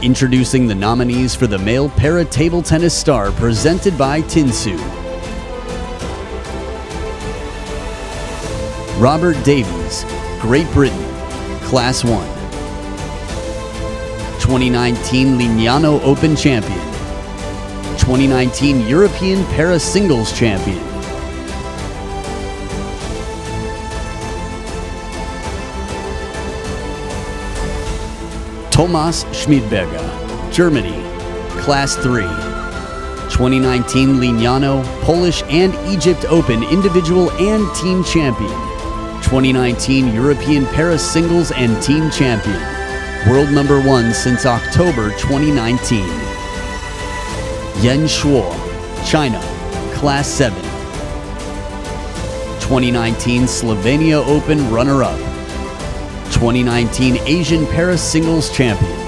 Introducing the nominees for the Male Para Table Tennis Star presented by Tinsue. Robert Davies, Great Britain, Class 1. 2019 Lignano Open Champion. 2019 European Para Singles Champion. Thomas Schmidberger, Germany, Class 3. 2019 Lignano, Polish and Egypt Open Individual and Team Champion. 2019 European Para Singles and Team Champion. World number 1 since October 2019. Shuo, China, Class 7. 2019 Slovenia Open runner-up. 2019 Asian Para Singles Champion.